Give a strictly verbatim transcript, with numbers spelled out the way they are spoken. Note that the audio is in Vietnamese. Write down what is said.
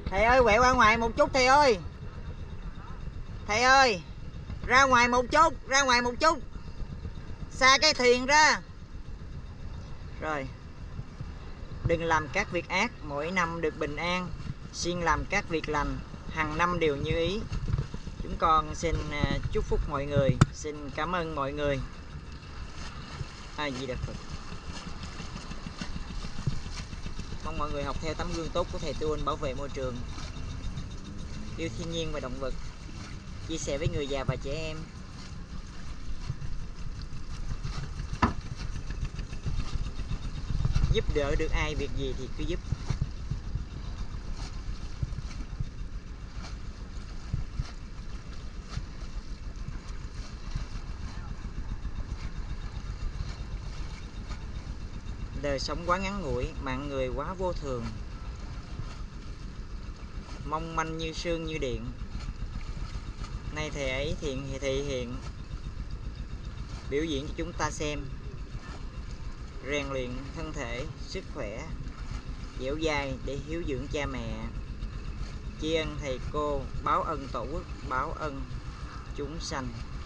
Thầy ơi, quẹo ra ngoài một chút thầy ơi. Thầy ơi, ra ngoài một chút, ra ngoài một chút. Xa cái thuyền ra. Rồi. Đừng làm các việc ác, mỗi năm được bình an. Siêng làm các việc lành, hàng năm đều như ý. Chúng con xin chúc phúc mọi người, xin cảm ơn mọi người. A Di Đà Phật. Mong mọi người học theo tấm gương tốt của thầy Tu Anh, bảo vệ môi trường, yêu thiên nhiên và động vật, chia sẻ với người già và trẻ em. Giúp đỡ được ai việc gì thì cứ giúp. Đời sống quá ngắn ngủi, mạng người quá vô thường, mong manh như sương như điện. Nay thầy ấy thiện thị hiện biểu diễn cho chúng ta xem, rèn luyện thân thể, sức khỏe, dẻo dai để hiếu dưỡng cha mẹ, tri ân thầy cô, báo ân tổ quốc, báo ân chúng sanh.